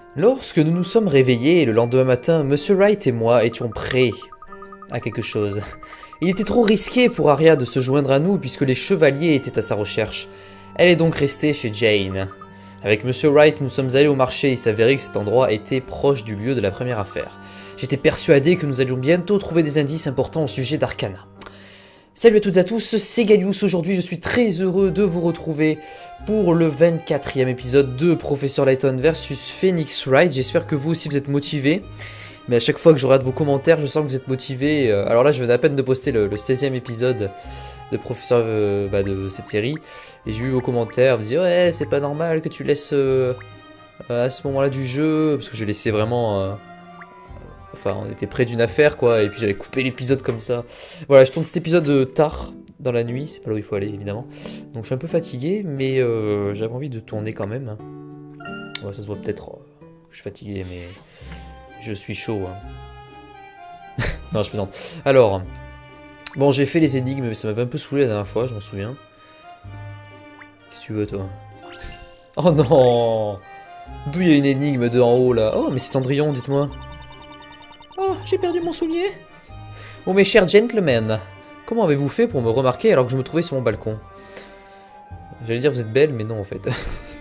Lorsque nous nous sommes réveillés le lendemain matin, Monsieur Wright et moi étions prêts à quelque chose. Il était trop risqué pour Arya de se joindre à nous puisque les chevaliers étaient à sa recherche. Elle est donc restée chez Jane. Avec Monsieur Wright, nous sommes allés au marché. Il s'avérait que cet endroit était proche du lieu de la première affaire. J'étais persuadé que nous allions bientôt trouver des indices importants au sujet d'Arcana. Salut à toutes et à tous, c'est Gallius. Aujourd'hui, je suis très heureux de vous retrouver pour le 24e épisode de Professeur Layton versus Phoenix Wright. J'espère que vous aussi vous êtes motivés. Mais à chaque fois que je regarde vos commentaires, je sens que vous êtes motivés. Alors là, je venais à peine de poster le 16e épisode de Professeur de cette série. Et j'ai vu vos commentaires, vous dites ouais, c'est pas normal que tu laisses à ce moment-là du jeu. Parce que je laissais vraiment... Enfin, on était près d'une affaire, quoi, et puis j'avais coupé l'épisode comme ça. Voilà, je tourne cet épisode tard, dans la nuit, c'est pas là où il faut aller, évidemment. Donc je suis un peu fatigué, mais j'avais envie de tourner quand même. Ouais, ça se voit peut-être, je suis fatigué, mais je suis chaud. Hein. Non, je plaisante. Alors, bon, j'ai fait les énigmes, mais ça m'avait un peu saoulé la dernière fois, je m'en souviens. Qu'est-ce que tu veux, toi? Oh non! D'où il y a une énigme de en haut, là? Oh, mais c'est Cendrillon, dites-moi. Oh, j'ai perdu mon soulier. Oh mes chers gentlemen, comment avez-vous fait pour me remarquer alors que je me trouvais sur mon balcon? J'allais dire vous êtes belle, mais non en fait. Je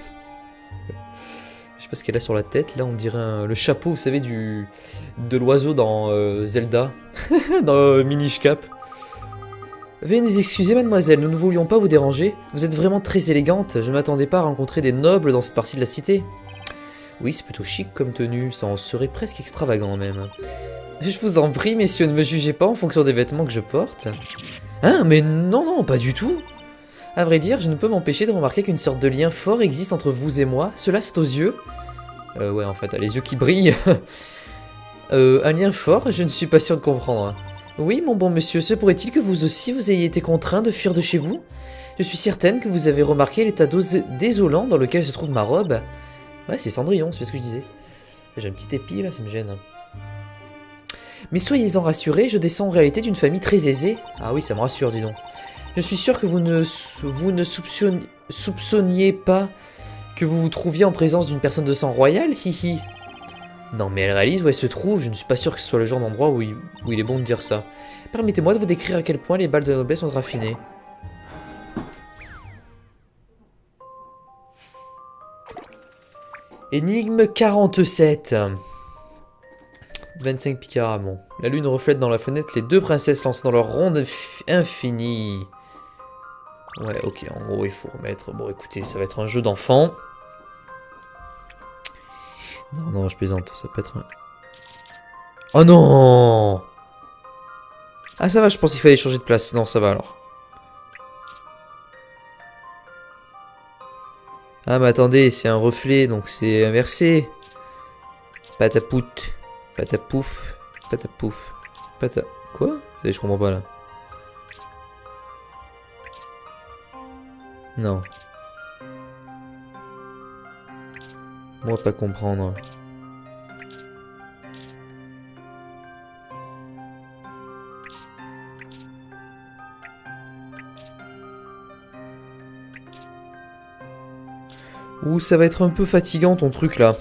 sais pas ce qu'elle a sur la tête, là on dirait le chapeau, vous savez, de l'oiseau dans Zelda, dans Minish Cap. Veuillez nous excuser mademoiselle, nous ne voulions pas vous déranger. Vous êtes vraiment très élégante, je ne m'attendais pas à rencontrer des nobles dans cette partie de la cité. Oui, c'est plutôt chic comme tenue, ça en serait presque extravagant même. Je vous en prie, messieurs, ne me jugez pas en fonction des vêtements que je porte. Hein, mais non, non, pas du tout. À vrai dire, je ne peux m'empêcher de remarquer qu'une sorte de lien fort existe entre vous et moi. Cela, c'est aux yeux. Ouais, en fait, les yeux qui brillent. Un lien fort, je ne suis pas sûr de comprendre. Oui, mon bon monsieur, se pourrait-il que vous aussi, vous ayez été contraint de fuir de chez vous? Je suis certaine que vous avez remarqué l'état désolant dans lequel se trouve ma robe. Ouais, c'est Cendrillon, c'est ce que je disais. J'ai un petit épi, là, ça me gêne. Mais soyez-en rassurés, je descends en réalité d'une famille très aisée. Ah oui, ça me rassure, dis donc. Je suis sûr que vous ne soupçonniez pas que vous vous trouviez en présence d'une personne de sang royal, hihi. Non, mais elle réalise où elle se trouve, je ne suis pas sûr que ce soit le genre d'endroit où il est bon de dire ça. Permettez-moi de vous décrire à quel point les balles de noblesse sont raffinées. Énigme 47. 25 picards, bon. La lune reflète dans la fenêtre les deux princesses lancées dans leur ronde infinie. Ouais, ok, en gros, il faut remettre... Bon, écoutez, ça va être un jeu d'enfant. Non, non, je plaisante, ça peut être un... Oh non! Ah, ça va, je pense qu'il fallait changer de place. Non, ça va, alors. Ah, mais attendez, c'est un reflet, donc c'est inversé. Patapout. Patapouf. Patapouf. Pata... Quoi? Je comprends pas, là. Non. Moi, pas comprendre. Ouh, ça va être un peu fatigant, ton truc, là.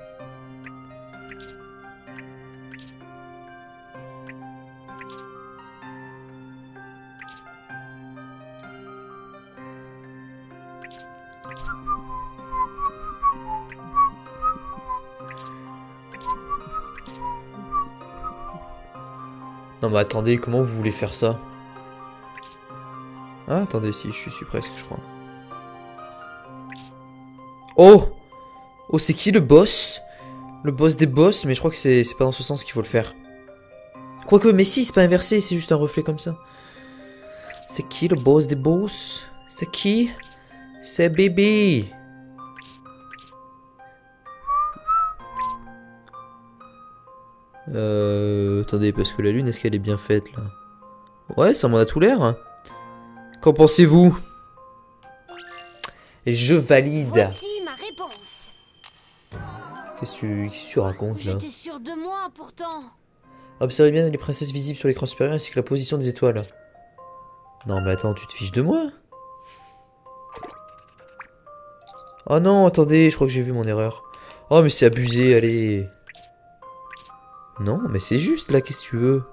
Non mais attendez, comment vous voulez faire ça? Ah, attendez, si, je suis presque, je crois. Oh! Oh, c'est qui le boss? Le boss des boss, mais je crois que c'est pas dans ce sens qu'il faut le faire. Quoique, mais si, c'est pas inversé, c'est juste un reflet comme ça. C'est qui le boss des boss? C'est qui? C'est bébé! Attendez, parce que la lune, est-ce qu'elle est bien faite, là? Ouais, ça m'en a tout l'air. Hein. Qu'en pensez-vous? Je valide. Voici ma réponse. Qu'est-ce que tu racontes, là? J'étais sûre de moi, pourtant. Observez bien les princesses visibles sur l'écran supérieur ainsi que la position des étoiles. Non, mais attends, tu te fiches de moi? Oh non, attendez, je crois que j'ai vu mon erreur. Oh, mais c'est abusé, allez. Non, mais c'est juste, là, qu'est-ce que tu veux?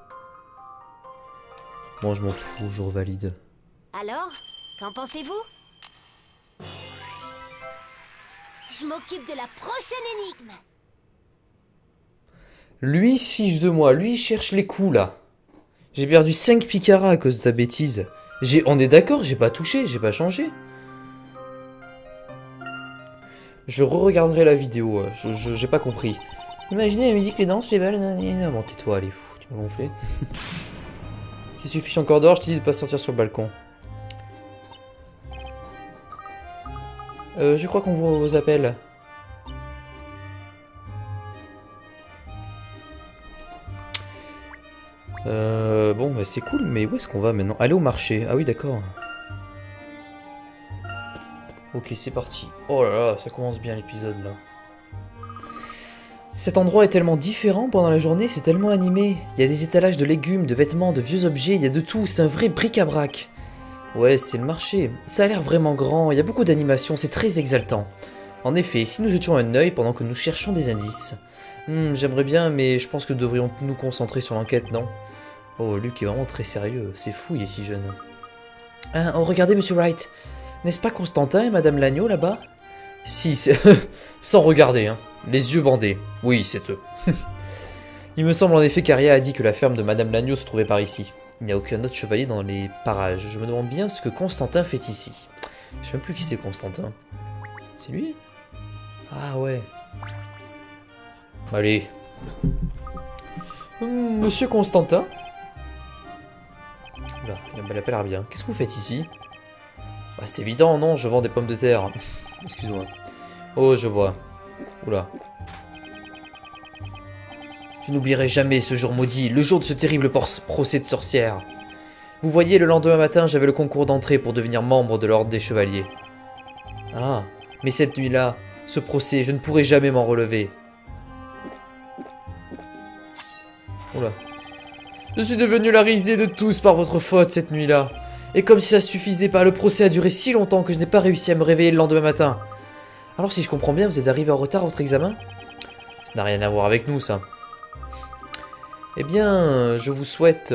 Bon, je m'en fous, je revalide. Alors, qu'en pensez-vous? Je m'occupe de la prochaine énigme. Lui il se fiche de moi, lui il cherche les coups, là. J'ai perdu 5 picaras à cause de ta bêtise. On est d'accord, j'ai pas touché, j'ai pas changé. Je re-regarderai la vidéo, j'ai pas compris. Imaginez la musique, les danses, les balles, bon tais-toi, allez, fou, tu m'as gonflé. Qu'est-ce que tu fiches encore dehors, je t'ai dit de pas sortir sur le balcon. Je crois qu'on vous appelle. Bon, bah c'est cool, mais où est-ce qu'on va maintenant? Aller au marché, ah oui d'accord. Ok, c'est parti. Oh là là, ça commence bien l'épisode là. Cet endroit est tellement différent pendant la journée, c'est tellement animé. Il y a des étalages de légumes, de vêtements, de vieux objets, il y a de tout, c'est un vrai bric-à-brac. Ouais, c'est le marché. Ça a l'air vraiment grand, il y a beaucoup d'animation, c'est très exaltant. En effet, si nous jetions un œil pendant que nous cherchons des indices. J'aimerais bien, mais je pense que nous devrions nous concentrer sur l'enquête, non? Oh, Luc est vraiment très sérieux, c'est fou, il est si jeune. Ah, oh, regardez, Monsieur Wright. N'est-ce pas Constantin et Madame Lagneau, là-bas? Si, c'est... Sans regarder, hein. Les yeux bandés. Oui, c'est eux. Il me semble en effet qu'Aria a dit que la ferme de Madame Lagneau se trouvait par ici. Il n'y a aucun autre chevalier dans les parages. Je me demande bien ce que Constantin fait ici. Je sais même plus qui c'est Constantin. C'est lui? Ah ouais. Allez. Monsieur Constantin? Là, il a pas l'air bien. Qu'est-ce que vous faites ici? Bah, c'est évident, non, je vends des pommes de terre. Excuse-moi. Oh, je vois. Oula. Je n'oublierai jamais ce jour maudit, le jour de ce terrible procès de sorcière. Vous voyez, le lendemain matin, j'avais le concours d'entrée pour devenir membre de l'ordre des chevaliers. Ah, mais cette nuit-là, ce procès, je ne pourrai jamais m'en relever. Oula. Je suis devenu la risée de tous par votre faute cette nuit-là. Et comme si ça suffisait pas, le procès a duré si longtemps que je n'ai pas réussi à me réveiller le lendemain matin. Alors si je comprends bien, vous êtes arrivé en retard à votre examen? Ça n'a rien à voir avec nous, ça. Eh bien, je vous souhaite...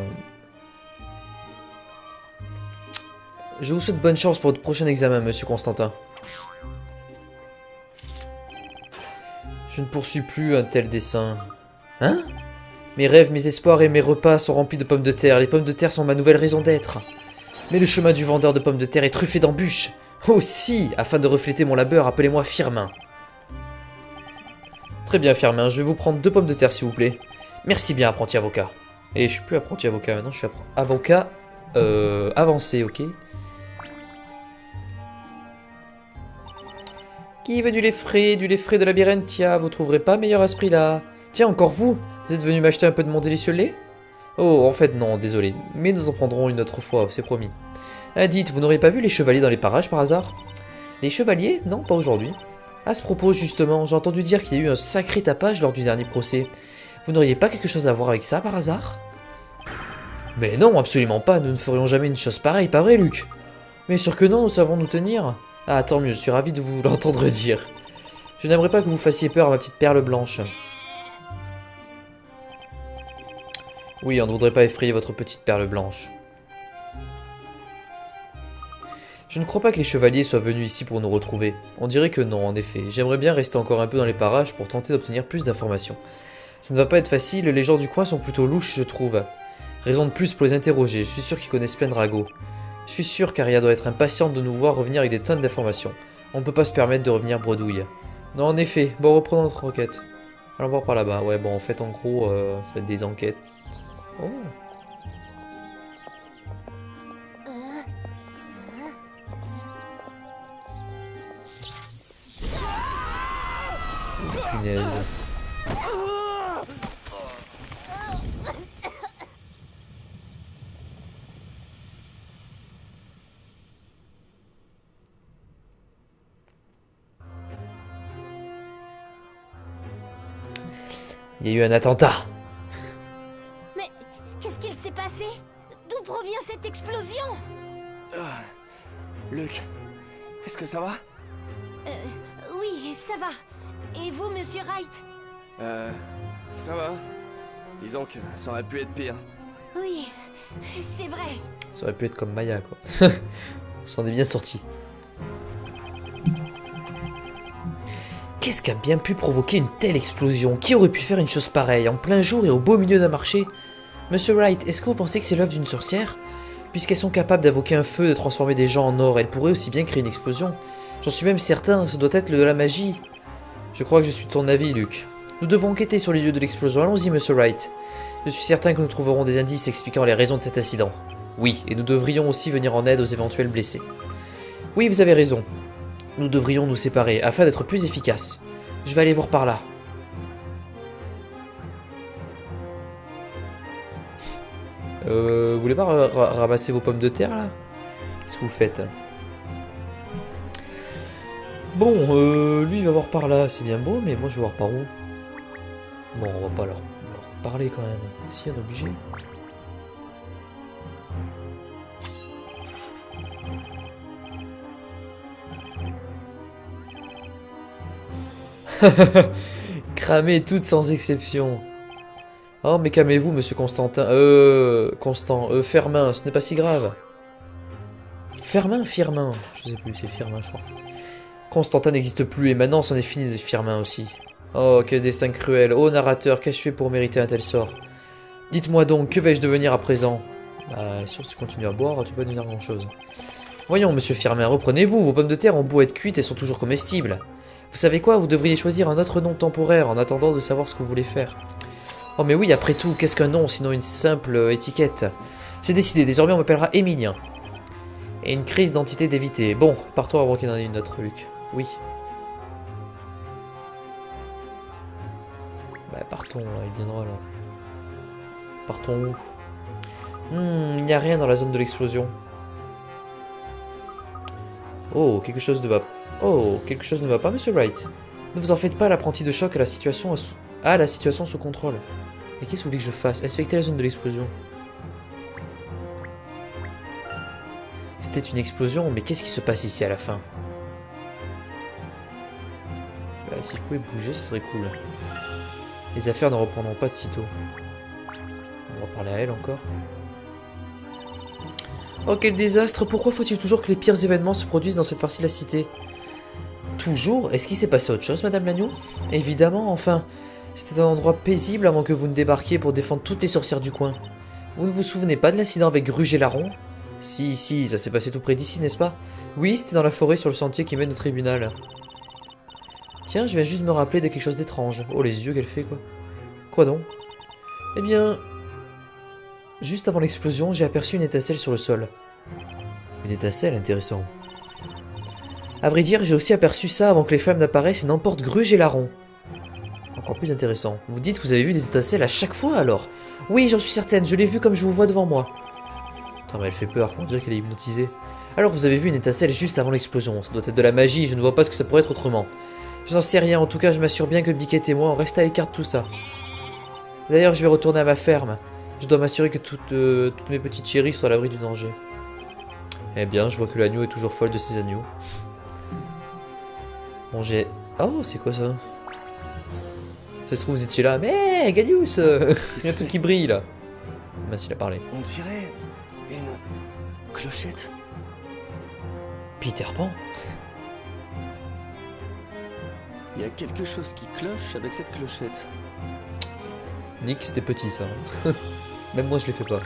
Je vous souhaite bonne chance pour votre prochain examen, monsieur Constantin. Je ne poursuis plus un tel dessein. Hein? Mes rêves, mes espoirs et mes repas sont remplis de pommes de terre. Les pommes de terre sont ma nouvelle raison d'être. Mais le chemin du vendeur de pommes de terre est truffé d'embûches. Aussi, afin de refléter mon labeur, appelez-moi Firmin. Très bien, Firmin, je vais vous prendre 2 pommes de terre, s'il vous plaît. Merci bien, apprenti avocat. Et je suis plus apprenti avocat maintenant, je suis avocat avancé, ok? Qui veut du lait frais de labyrinthe? Vous trouverez pas meilleur à ce prix-là. Tiens, encore vous? Vous êtes venu m'acheter un peu de mon délicieux lait? Oh, en fait, non, désolé. Mais nous en prendrons une autre fois, c'est promis. Ah, dites, vous n'auriez pas vu les chevaliers dans les parages par hasard? Les chevaliers? Non, pas aujourd'hui. À ce propos, justement, j'ai entendu dire qu'il y a eu un sacré tapage lors du dernier procès. Vous n'auriez pas quelque chose à voir avec ça par hasard? Mais non, absolument pas, nous ne ferions jamais une chose pareille, pas vrai, Luc? Mais sûr que non, nous savons nous tenir. Ah, tant mieux, je suis ravi de vous l'entendre dire. Je n'aimerais pas que vous fassiez peur à ma petite perle blanche. Oui, on ne voudrait pas effrayer votre petite perle blanche. Je ne crois pas que les chevaliers soient venus ici pour nous retrouver. On dirait que non, en effet. J'aimerais bien rester encore un peu dans les parages pour tenter d'obtenir plus d'informations. Ça ne va pas être facile, les gens du coin sont plutôt louches, je trouve. Raison de plus pour les interroger, je suis sûr qu'ils connaissent plein de ragots. Je suis sûr qu'Aria doit être impatiente de nous voir revenir avec des tonnes d'informations. On ne peut pas se permettre de revenir bredouille. Non, en effet. Bon, reprenons notre enquête. Allons voir par là-bas. Ouais, bon, en fait, en gros, ça va être des enquêtes. Oh. Punaise. Il y a eu un attentat. Mais qu'est-ce qu'il s'est passé? D'où provient cette explosion? Luc, est-ce que ça va? Oui, ça va. Et vous, monsieur Wright? Ça va. Disons que ça aurait pu être pire. Oui, c'est vrai. Ça aurait pu être comme Maya, quoi. On s'en est bien sorti. Qu'est-ce qui a bien pu provoquer une telle explosion? Qui aurait pu faire une chose pareille, en plein jour et au beau milieu d'un marché? Monsieur Wright, est-ce que vous pensez que c'est l'œuvre d'une sorcière? Puisqu'elles sont capables d'invoquer un feu, de transformer des gens en or, elles pourraient aussi bien créer une explosion. J'en suis même certain, ce doit être de la magie. Je crois que je suis de ton avis, Luke. Nous devons enquêter sur les lieux de l'explosion. Allons-y, Monsieur Wright. Je suis certain que nous trouverons des indices expliquant les raisons de cet incident. Oui, et nous devrions aussi venir en aide aux éventuels blessés. Oui, vous avez raison. Nous devrions nous séparer, afin d'être plus efficaces. Je vais aller voir par là. Vous voulez pas ramasser vos pommes de terre, là? Qu'est-ce que vous faites? Bon, lui, il va voir par là. C'est bien beau, mais moi, je vais voir par où. Bon, on va pas leur parler, quand même. Si, on est obligé. Cramé toutes sans exception. Oh, mais calmez-vous, monsieur Constantin. Firmin, ce n'est pas si grave. Firmin, je sais plus, c'est Firmin, je crois. Constantin n'existe plus et maintenant c'en est fini de Firmin aussi. Oh, quel destin cruel. Oh, narrateur, qu'ai-je fait pour mériter un tel sort? Dites-moi donc, que vais-je devenir à présent? Bah, si tu continues à boire, tu peux pas devenir grand-chose. Voyons, monsieur Firmin, reprenez-vous. Vos pommes de terre ont beau être cuites et sont toujours comestibles. Vous savez quoi? Vous devriez choisir un autre nom temporaire en attendant de savoir ce que vous voulez faire. Oh mais oui, après tout, qu'est-ce qu'un nom sinon une simple étiquette? C'est décidé, désormais on m'appellera Émilien. Et une crise d'identité d'éviter. Bon, partons avant qu'il y en ait une autre, Luc. Oui. Bah partons, là, il viendra là. Partons où? Il n'y a rien dans la zone de l'explosion. Oh, quelque chose ne va... Oh, quelque chose ne va pas, monsieur Wright. Ne vous en faites pas, l'apprenti de choc a la situation sous contrôle. Mais qu'est-ce que vous voulez que je fasse? Inspecter la zone de l'explosion. C'était une explosion, mais qu'est-ce qui se passe ici à la fin? Bah, si je pouvais bouger, ce serait cool. Les affaires ne reprendront pas de sitôt. On va parler à elle encore. Oh, quel désastre! Pourquoi faut-il toujours que les pires événements se produisent dans cette partie de la cité? Toujours? Est-ce qu'il s'est passé autre chose, Madame Lagneau? Évidemment, enfin. C'était un endroit paisible avant que vous ne débarquiez pour défendre toutes les sorcières du coin. Vous ne vous souvenez pas de l'incident avec Gruge et Larron? Si, ça s'est passé tout près d'ici, n'est-ce pas? Oui, c'était dans la forêt sur le sentier qui mène au tribunal. Tiens, je viens juste me rappeler de quelque chose d'étrange. Oh, les yeux qu'elle fait, quoi. Quoi donc? Eh bien... Juste avant l'explosion, j'ai aperçu une étincelle sur le sol. Une étincelle, intéressant. À vrai dire, j'ai aussi aperçu ça avant que les flammes n'apparaissent et n'emportent Gruge et Larron. Encore plus intéressant. Vous dites que vous avez vu des étincelles à chaque fois, alors? Oui, j'en suis certaine, je l'ai vu comme je vous vois devant moi. Attends, mais elle fait peur, on dirait qu'elle est hypnotisée. Alors, vous avez vu une étincelle juste avant l'explosion. Ça doit être de la magie, je ne vois pas ce que ça pourrait être autrement. Je n'en sais rien, en tout cas, je m'assure bien que Biquette et moi, on reste à l'écart de tout ça. D'ailleurs, je vais retourner à ma ferme. Je dois m'assurer que toutes mes petites chéries soient à l'abri du danger. Eh bien, je vois que l'agneau est toujours folle de ses agneaux. Bon, j'ai... Oh, c'est quoi ça? Ça se trouve, vous étiez là. Mais, Galius, il y a un truc qui brille, là. Mince, il a parlé. On dirait une clochette. Peter Pan. Il y a quelque chose qui cloche avec cette clochette. Nick, c'était petit, ça. Même moi, je les fais pas.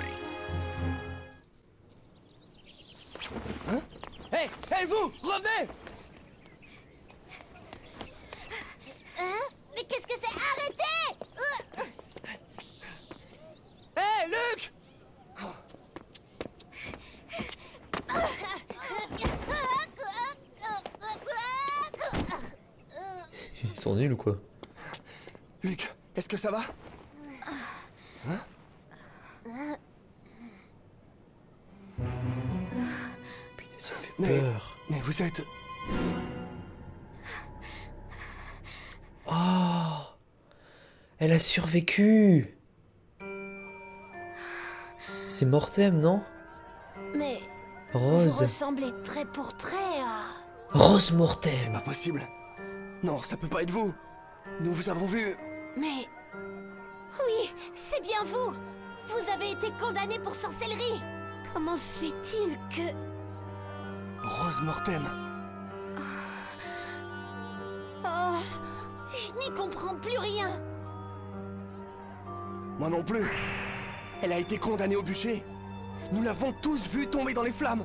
Hein? Hey, vous, revenez! Hein? Mais qu'est-ce que c'est? Arrêtez! Hey, Luc! Ils sont nuls ou quoi? Luc, est-ce que ça va? Hein? Putain, ça fait peur. Mais vous êtes... Oh! Elle a survécu! C'est Mortem, non? Mais... Rose. Vous ressemblez trait pour trait à... Rose Mortem! Pas possible. Non, ça peut pas être vous. nous vous avons vu... Mais... Oui, c'est bien vous. Vous avez été condamné pour sorcellerie. Comment se fait-il que... Rose Mortem. Oh, je n'y comprends plus rien. Moi non plus. Elle a été condamnée au bûcher. Nous l'avons tous vue tomber dans les flammes.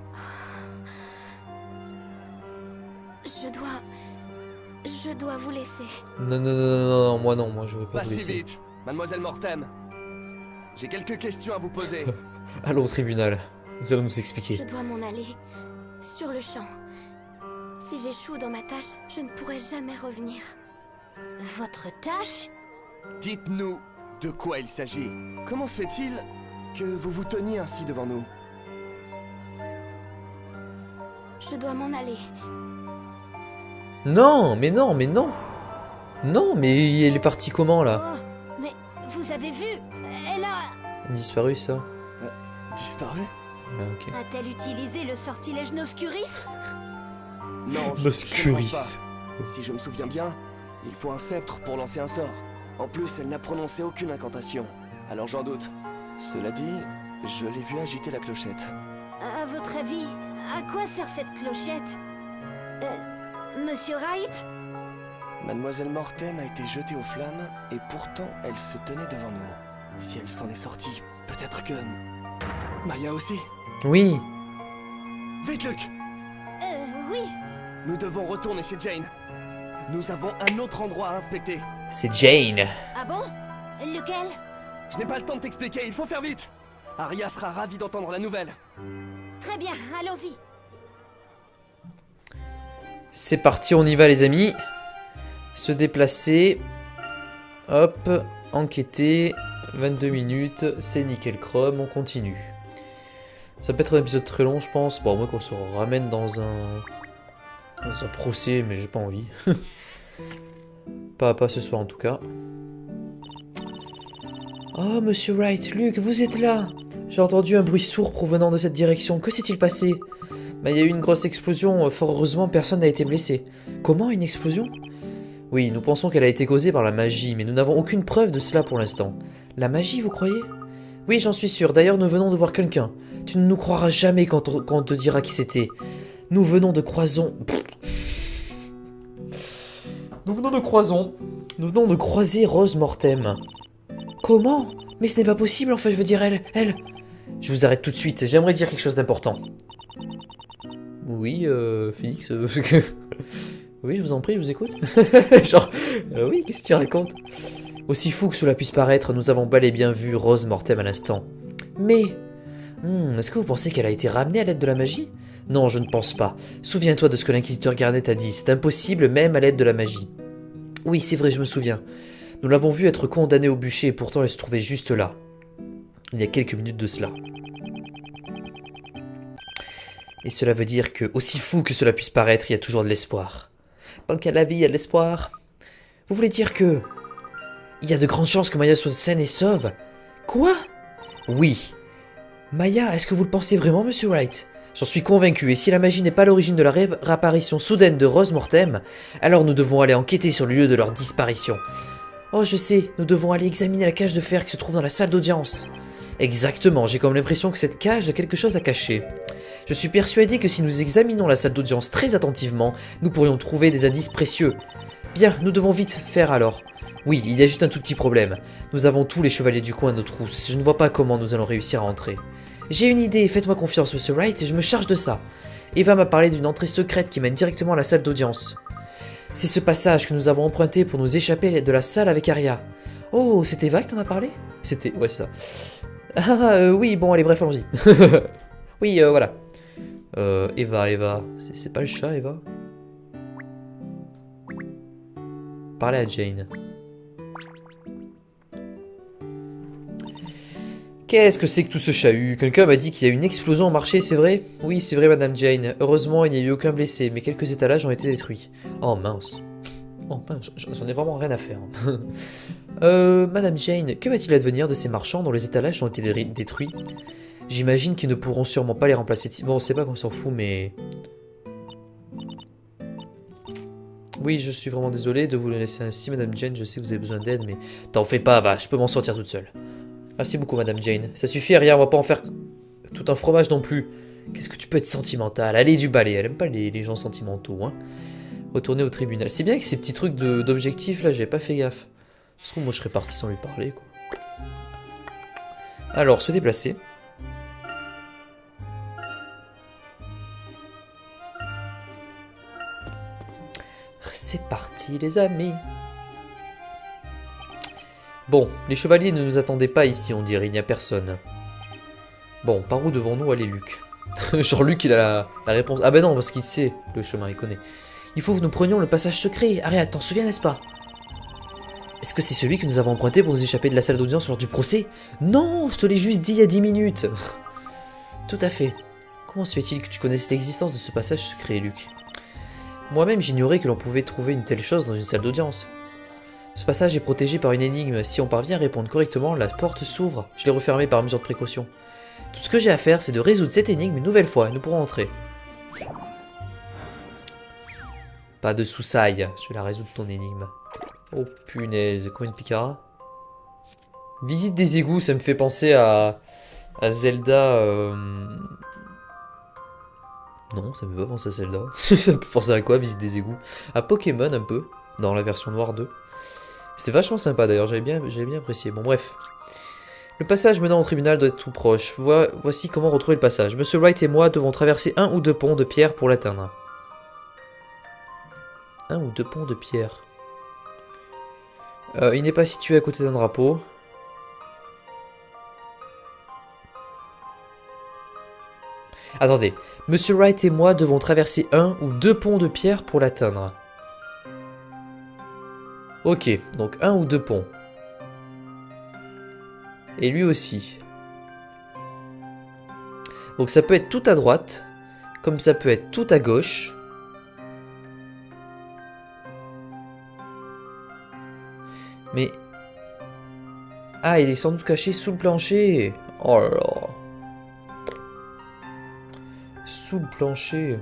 Je dois vous laisser. Non, non, non, non, non, moi je veux pas Pas vous si laisser. vite, Mademoiselle Mortem. J'ai quelques questions à vous poser. Allons au tribunal, nous allons nous expliquer. Je dois m'en aller. Sur le champ. Si j'échoue dans ma tâche, je ne pourrai jamais revenir. Votre tâche? Dites-nous de quoi il s'agit. Comment se fait-il que vous vous teniez ainsi devant nous? Je dois m'en aller. Non, mais non, mais non. Non, mais elle est partie comment là? Oh, mais vous avez vu? Elle a... Elle a disparu ça? Disparu? Ah, ok. A-t-elle utilisé le sortilège Noscuris? Non, je Noscuris. pense pas. Si je me souviens bien, il faut un sceptre pour lancer un sort. En plus, elle n'a prononcé aucune incantation. Alors j'en doute. Cela dit, je l'ai vue agiter la clochette. À votre avis, à quoi sert cette clochette? Monsieur Wright? Mademoiselle Mortem a été jetée aux flammes et pourtant elle se tenait devant nous. Si elle s'en est sortie, peut-être que... Maya aussi. Oui. Vite, Luke! Oui. Nous devons retourner chez Jane. Nous avons un autre endroit à inspecter. C'est Jane. Ah bon? Lequel? Je n'ai pas le temps de t'expliquer, il faut faire vite. Arya sera ravie d'entendre la nouvelle. Très bien, allons-y. C'est parti, on y va les amis. Se déplacer. Hop, enquêter. 22 minutes, c'est nickel chrome, on continue. Ça peut être un épisode très long je pense. Bon, moi qu'on se ramène dans un procès, mais j'ai pas envie. pas ce soir en tout cas. Oh, Monsieur Wright, Luke, vous êtes là. J'ai entendu un bruit sourd provenant de cette direction. Que s'est-il passé? Il y a eu une grosse explosion. Fort heureusement, personne n'a été blessé. Comment, une explosion? Oui, nous pensons qu'elle a été causée par la magie, mais nous n'avons aucune preuve de cela pour l'instant. La magie, vous croyez? Oui, j'en suis sûr. D'ailleurs, nous venons de voir quelqu'un. Tu ne nous croiras jamais quand on te dira qui c'était. Nous venons de Croison. Nous venons de croiser Rose Mortem. Comment? Mais ce n'est pas possible, enfin, je veux dire, elle... Je vous arrête tout de suite, j'aimerais dire quelque chose d'important. Oui, Phoenix... Oui, je vous en prie, je vous écoute. Genre, oui, qu'est-ce que tu racontes? Aussi fou que cela puisse paraître, nous avons bel et bien vu Rose Mortem à l'instant. Mais... est-ce que vous pensez qu'elle a été ramenée à l'aide de la magie? Non, je ne pense pas. Souviens-toi de ce que l'inquisiteur Garnet a dit, c'est impossible même à l'aide de la magie. Oui, c'est vrai, je me souviens. Nous l'avons vue être condamnée au bûcher et pourtant elle se trouvait juste là. Il y a quelques minutes de cela. Et cela veut dire que, aussi fou que cela puisse paraître, il y a toujours de l'espoir. Tant qu'il y a la vie, il y a de l'espoir. Vous voulez dire que... Il y a de grandes chances que Maya soit saine et sauve? Quoi? Oui. Maya, est-ce que vous le pensez vraiment, Monsieur Wright? J'en suis convaincu, et si la magie n'est pas l'origine de la réapparition soudaine de Rose Mortem, alors nous devons aller enquêter sur le lieu de leur disparition. Oh, je sais, nous devons aller examiner la cage de fer qui se trouve dans la salle d'audience. Exactement, j'ai comme l'impression que cette cage a quelque chose à cacher. Je suis persuadé que si nous examinons la salle d'audience très attentivement, nous pourrions trouver des indices précieux. Bien, nous devons vite faire alors. Oui, il y a juste un tout petit problème. Nous avons tous les chevaliers du coin à nos trousses, je ne vois pas comment nous allons réussir à entrer. J'ai une idée, faites-moi confiance, Monsieur Wright, et je me charge de ça. Eva m'a parlé d'une entrée secrète qui mène directement à la salle d'audience. C'est ce passage que nous avons emprunté pour nous échapper de la salle avec Arya. Oh, c'est Eva qui t'en a parlé? C'était... ouais, c'est ça. Ah, oui, bon, allez, bref, allons-y. Oui, voilà. Eva. C'est pas le chat, Eva? Parlez à Jane. Qu'est-ce que c'est que tout ce chahut? Quelqu'un m'a dit qu'il y a eu une explosion au marché, c'est vrai? Oui, c'est vrai, Madame Jane. Heureusement, il n'y a eu aucun blessé, mais quelques étalages ont été détruits. Oh mince. Oh mince, j'en ai vraiment rien à faire. Madame Jane, que va-t-il advenir de ces marchands dont les étalages ont été détruits? J'imagine qu'ils ne pourront sûrement pas les remplacer. Bon, c'est pas qu'on s'en fout, mais... Oui, je suis vraiment désolé de vous le laisser ainsi, Madame Jane. Je sais que vous avez besoin d'aide, mais t'en fais pas, va, je peux m'en sortir toute seule. Merci beaucoup, Madame Jane. Ça suffit, rien, on va pas en faire tout un fromage non plus. Qu'est-ce que tu peux être sentimental? Allez, du balai, elle aime pas les gens sentimentaux, hein. Retourner au tribunal. C'est bien que ces petits trucs d'objectifs, là, j'avais pas fait gaffe. Je trouve moi, je serais parti sans lui parler, quoi. Alors, se déplacer. C'est parti, les amis. Bon, les chevaliers ne nous attendaient pas ici, on dirait, il n'y a personne. Bon, par où devons-nous aller, Luc? Genre, Luc, il a la réponse. Ah ben non, parce qu'il sait le chemin, il connaît. Il faut que nous prenions le passage secret. Arrête, t'en souviens, n'est-ce pas? Est-ce que c'est celui que nous avons emprunté pour nous échapper de la salle d'audience lors du procès? Non, je te l'ai juste dit il y a 10 minutes. Tout à fait. Comment se fait-il que tu connaisses l'existence de ce passage secret, Luc? Moi-même, j'ignorais que l'on pouvait trouver une telle chose dans une salle d'audience. Ce passage est protégé par une énigme. Si on parvient à répondre correctement, la porte s'ouvre. Je l'ai refermée par mesure de précaution. Tout ce que j'ai à faire, c'est de résoudre cette énigme une nouvelle fois et nous pourrons entrer. Pas de soussailles, je vais la résoudre ton énigme. Oh punaise, combien de picara? Visite des égouts, ça me fait penser à Zelda. Non, ça me fait pas penser à Zelda. Ça me fait penser à quoi, visite des égouts? À Pokémon un peu, dans la version noire 2. C'était vachement sympa d'ailleurs, j'avais bien apprécié. Bon bref. Le passage menant au tribunal doit être tout proche. Voici comment retrouver le passage. Monsieur Wright et moi devons traverser un ou deux ponts de pierre pour l'atteindre. Un ou deux ponts de pierre. Il n'est pas situé à côté d'un drapeau. Attendez. Monsieur Wright et moi devons traverser un ou deux ponts de pierre pour l'atteindre. Ok, donc un ou deux ponts. Et lui aussi. Donc ça peut être tout à droite, comme ça peut être tout à gauche. Mais... Ah, il est sans doute caché sous le plancher. Oh là là. Sous le plancher.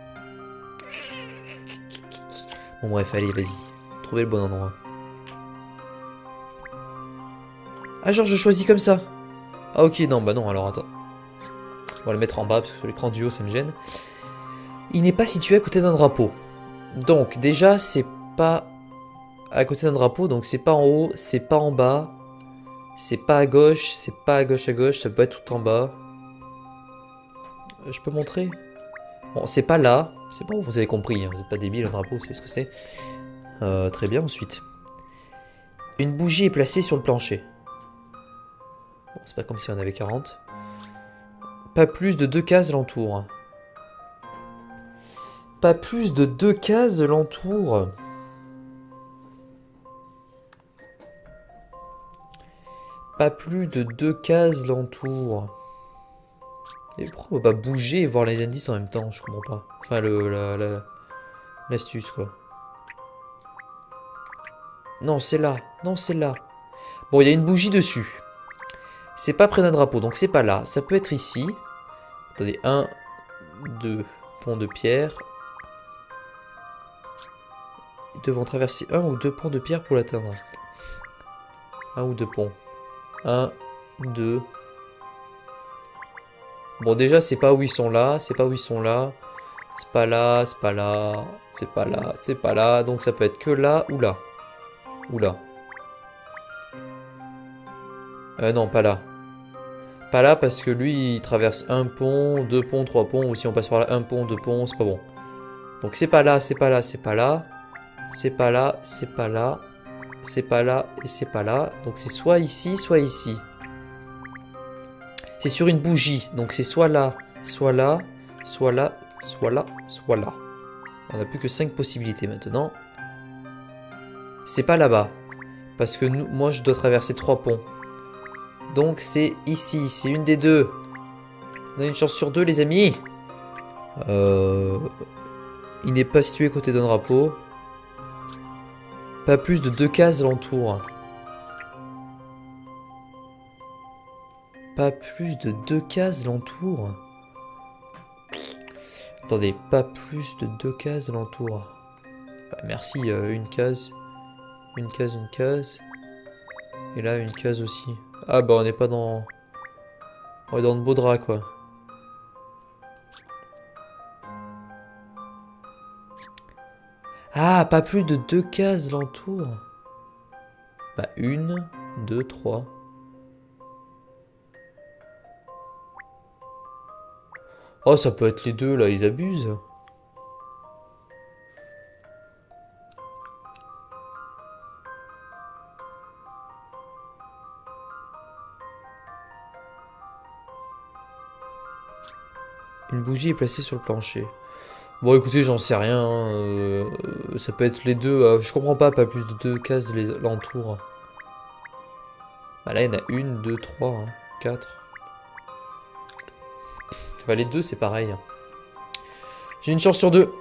Bon bref, allez, vas-y. Trouvez le bon endroit. Ah genre je choisis comme ça. Ah ok, non, bah non, alors attends. On va le mettre en bas parce que sur l'écran du haut ça me gêne. Il n'est pas situé à côté d'un drapeau. Donc déjà c'est pas à côté d'un drapeau, donc c'est pas en haut, c'est pas en bas. C'est pas à gauche, c'est pas à gauche, ça peut être tout en bas. Je peux montrer? Bon, c'est pas là. C'est bon, vous avez compris, hein, vous êtes pas débile, un drapeau, c'est ce que c'est. Très bien, ensuite. Une bougie est placée sur le plancher. Bon, c'est pas comme si on avait 40. Pas plus de 2 cases l'entourent. Pas plus de 2 cases l'entourent. Pas plus de 2 cases l'entourent. Et pourquoi on va pas bouger et voir les indices en même temps? Je comprends pas. Enfin, l'astuce, quoi. Non, c'est là. Non, c'est là. Bon, il y a une bougie dessus. C'est pas près d'un drapeau, donc c'est pas là. Ça peut être ici. Attendez, 1, 2 ponts de pierre. Ils devront traverser 1 ou 2 ponts de pierre pour l'atteindre. 1 ou 2 ponts. 1, 2. Bon, déjà, c'est pas où ils sont là. C'est pas où ils sont là. C'est pas là, c'est pas là. C'est pas là, c'est pas là. Donc ça peut être que là ou là. Ou là. Non, pas là. Pas là parce que lui, il traverse 1 pont, 2 ponts, 3 ponts. Ou si on passe par là, 1 pont, 2 ponts, c'est pas bon. Donc c'est pas là, c'est pas là, c'est pas là. C'est pas là, c'est pas là. C'est pas là et c'est pas là. Donc c'est soit ici, soit ici. C'est sur une bougie. Donc c'est soit là, soit là, soit là, soit là, soit là. On n'a plus que 5 possibilités maintenant. C'est pas là-bas. Parce que nous, moi, je dois traverser 3 ponts. Donc c'est ici. C'est une des deux. On a une chance sur 2, les amis. Il n'est pas situé à côté d'un drapeau. Pas plus de 2 cases l'entourent. Pas plus de 2 cases l'entourent. Attendez, pas plus de 2 cases l'entourent. Bah, merci, une case. Une case, une case. Et là, une case aussi. Ah bah on n'est pas dans... On est dans de beaux draps, quoi. Ah, pas plus de 2 cases l'entour. Bah 1, 2, 3. Oh, ça peut être les deux, là, ils abusent. Une bougie est placée sur le plancher. Bon, écoutez, j'en sais rien. Hein, ça peut être les deux. Je comprends pas plus de 2 cases l'entour. Bah là, il y en a 1, 2, 3, 4. Enfin, les deux, c'est pareil. J'ai une chance sur 2.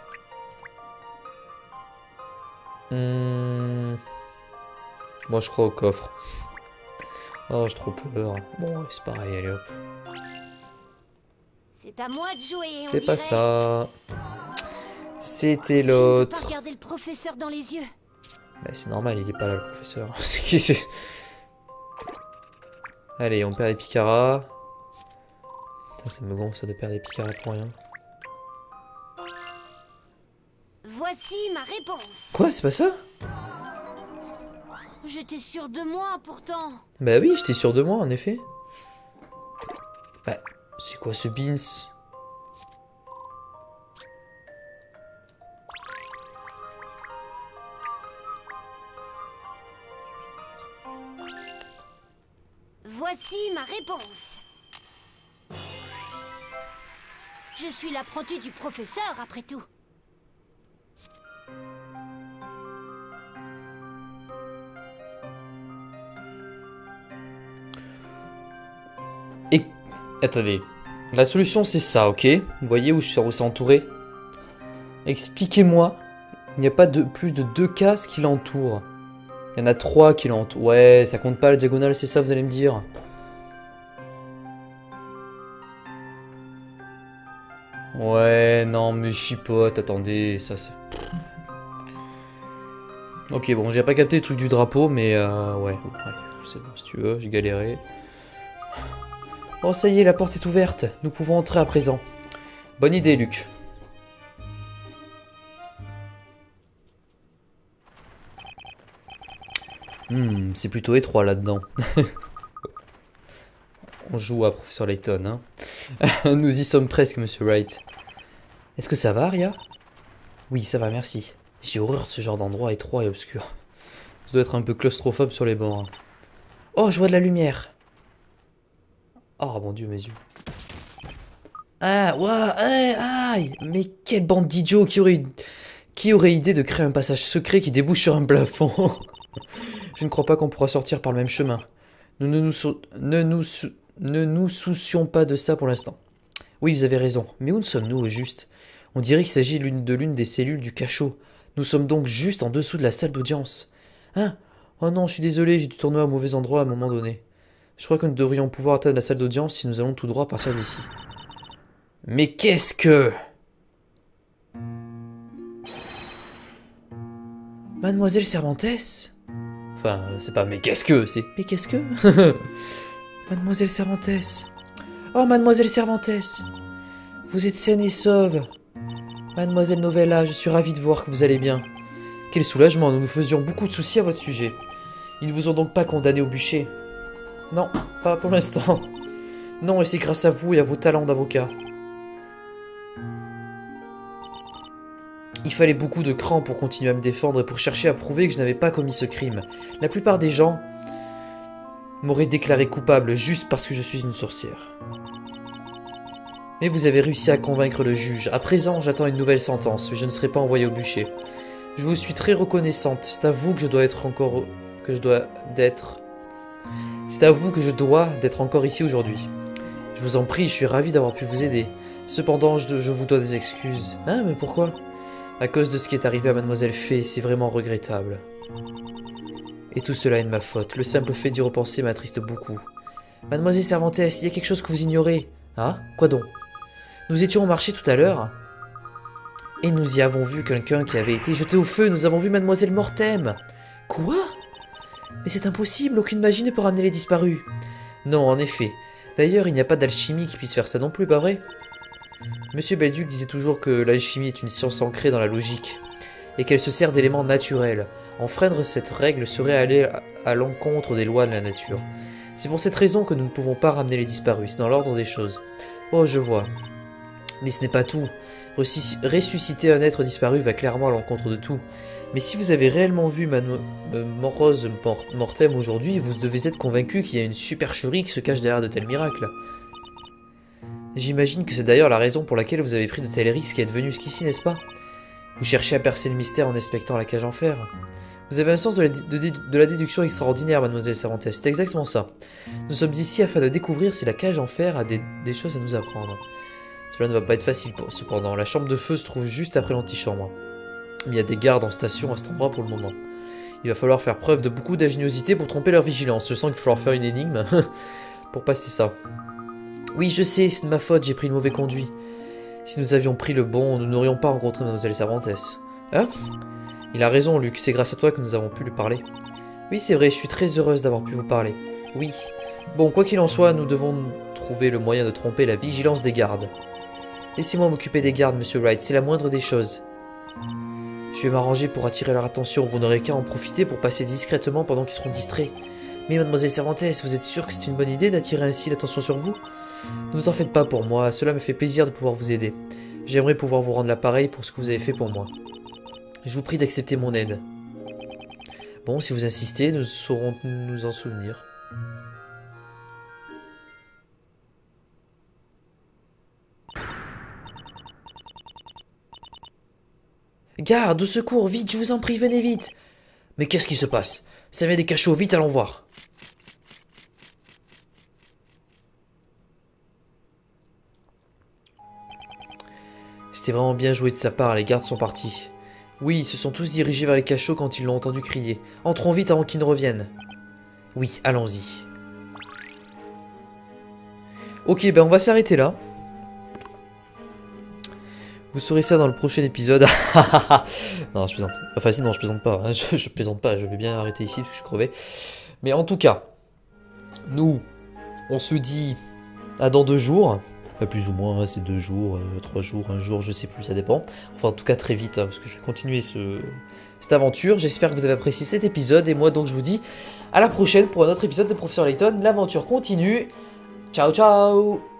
Moi, je crois au coffre. Oh, j'ai trop peur. Bon, c'est pareil, allez hop. C'est à moi de jouer. C'est pas ça. C'était l'autre. Je ne peux pas regarder le professeur dans les yeux. Bah, c'est normal, il est pas là, le professeur. Allez, on perd les picaras. Putain, ça me gonfle ça de perdre des picaras pour rien. Voici ma réponse. Quoi, c'est pas ça? J'étais sûre de moi pourtant. Bah oui, j'étais sûr de moi, en effet. Bah, c'est quoi ce beans? Voici ma réponse. Je suis l'apprenti du professeur, après tout. Et... Attendez. La solution, c'est ça, ok? Vous voyez où c'est entouré? Expliquez-moi. Il n'y a pas de plus de 2 cases qui l'entourent. Il y en a 3 qui l'entourent. Ouais, ça compte pas la diagonale, c'est ça, vous allez me dire. Ouais, non, mais chipote, attendez, ça c'est... Ok, bon, j'ai pas capté le truc du drapeau, mais ouais, bon, allez, c'est bon, si tu veux, j'ai galéré. Oh, ça y est, la porte est ouverte, nous pouvons entrer à présent. Bonne idée, Luc. C'est plutôt étroit là-dedans. On joue à Professeur Layton, hein. Nous y sommes presque, Monsieur Wright. Est-ce que ça va, Aria? Oui, ça va, merci. J'ai horreur de ce genre d'endroit étroit et obscur. Ça doit être un peu claustrophobe sur les bords. Oh, je vois de la lumière. Oh, mon Dieu, mes yeux. Ah, ouais, aïe. Mais quelle bande d'idiots qui aurait idée de créer un passage secret qui débouche sur un plafond. Je ne crois pas qu'on pourra sortir par le même chemin. Nous ne nous soucions pas de ça pour l'instant. Oui, vous avez raison. Mais où sommes-nous au juste? On dirait qu'il s'agit de l'une des cellules du cachot. Nous sommes donc juste en dessous de la salle d'audience. Hein? Oh non, je suis désolé, j'ai dû tourner au mauvais endroit à un moment donné. Je crois que nous devrions pouvoir atteindre la salle d'audience si nous allons tout droit partir d'ici. Mais qu'est-ce que... Mademoiselle Cervantes? Enfin, c'est pas mais qu'est-ce que, c'est mais qu'est-ce que? Mademoiselle Cervantes. Oh, Mademoiselle Cervantes. Vous êtes saine et sauve. Mademoiselle Novella, je suis ravi de voir que vous allez bien. Quel soulagement, nous nous faisions beaucoup de soucis à votre sujet. Ils ne vous ont donc pas condamné au bûcher? Non, pas pour l'instant. Non, et c'est grâce à vous et à vos talents d'avocat. Il fallait beaucoup de cran pour continuer à me défendre et pour chercher à prouver que je n'avais pas commis ce crime. La plupart des gens m'auraient déclaré coupable juste parce que je suis une sorcière. Mais vous avez réussi à convaincre le juge. À présent, j'attends une nouvelle sentence, mais je ne serai pas envoyé au bûcher. Je vous suis très reconnaissante. C'est à vous que je dois être encore... C'est à vous que je dois d'être encore ici aujourd'hui. Je vous en prie, je suis ravi d'avoir pu vous aider. Cependant, je vous dois des excuses. Hein, mais pourquoi? À cause de ce qui est arrivé à Mademoiselle Fée, c'est vraiment regrettable. Et tout cela est de ma faute. Le simple fait d'y repenser m'attriste beaucoup. Mademoiselle Cervantes, il y a quelque chose que vous ignorez. Ah? Quoi donc? Nous étions au marché tout à l'heure. Et nous y avons vu quelqu'un qui avait été jeté au feu. Nous avons vu Mademoiselle Mortem. Quoi? Mais c'est impossible, aucune magie ne peut ramener les disparus. Non, en effet. D'ailleurs, il n'y a pas d'alchimie qui puisse faire ça non plus, pas vrai? Monsieur Belduc disait toujours que l'alchimie est une science ancrée dans la logique, et qu'elle se sert d'éléments naturels. Enfreindre cette règle serait aller à l'encontre des lois de la nature. C'est pour cette raison que nous ne pouvons pas ramener les disparus, c'est dans l'ordre des choses. Oh, je vois. Mais ce n'est pas tout. Ressusciter un être disparu va clairement à l'encontre de tout. Mais si vous avez réellement vu Morose Mortem aujourd'hui, vous devez être convaincu qu'il y a une supercherie qui se cache derrière de tels miracles. J'imagine que c'est d'ailleurs la raison pour laquelle vous avez pris de tels risques et êtes venu jusqu'ici, n'est-ce pas? Vous cherchez à percer le mystère en inspectant la cage en fer. Vous avez un sens de la déduction extraordinaire, mademoiselle Cervantes, c'est exactement ça. Nous sommes ici afin de découvrir si la cage en fer a des choses à nous apprendre. Cela ne va pas être facile cependant. La chambre de feu se trouve juste après l'antichambre. Il y a des gardes en station à cet endroit pour le moment. Il va falloir faire preuve de beaucoup d'ingéniosité pour tromper leur vigilance. Je sens qu'il va falloir faire une énigme pour passer ça. Oui, je sais, c'est de ma faute, j'ai pris le mauvais conduit. Si nous avions pris le bon, nous n'aurions pas rencontré mademoiselle Cervantes. Hein? Il a raison, Luc, c'est grâce à toi que nous avons pu lui parler. Oui, c'est vrai, je suis très heureuse d'avoir pu vous parler. Oui. Bon, quoi qu'il en soit, nous devons trouver le moyen de tromper la vigilance des gardes. Laissez-moi m'occuper des gardes, monsieur Wright, c'est la moindre des choses. Je vais m'arranger pour attirer leur attention, vous n'aurez qu'à en profiter pour passer discrètement pendant qu'ils seront distraits. Mais mademoiselle Cervantes, vous êtes sûre que c'est une bonne idée d'attirer ainsi l'attention sur vous? Ne vous en faites pas pour moi, cela me fait plaisir de pouvoir vous aider. J'aimerais pouvoir vous rendre l'appareil pour ce que vous avez fait pour moi. Je vous prie d'accepter mon aide. Bon, si vous insistez, nous saurons nous en souvenir. Garde, au secours, vite, je vous en prie, venez vite. Mais qu'est-ce qui se passe? Ça vient des cachots, vite, allons voir. C'était vraiment bien joué de sa part, les gardes sont partis. Oui, ils se sont tous dirigés vers les cachots quand ils l'ont entendu crier. Entrons vite avant qu'ils ne reviennent. Oui, allons-y. Ok, ben on va s'arrêter là. Vous saurez ça dans le prochain épisode. Non, je plaisante. Enfin, si, non, je plaisante pas. Hein. Je plaisante pas. Je vais bien arrêter ici parce que je suis crevé. Mais en tout cas, nous, on se dit à dans 2 jours. Pas plus ou moins, hein, c'est 2 jours, 3 jours, 1 jour, je sais plus, ça dépend. Enfin, en tout cas, très vite, hein, parce que je vais continuer cette aventure. J'espère que vous avez apprécié cet épisode. Et moi, donc, je vous dis à la prochaine pour un autre épisode de Professeur Layton. L'aventure continue. Ciao, ciao!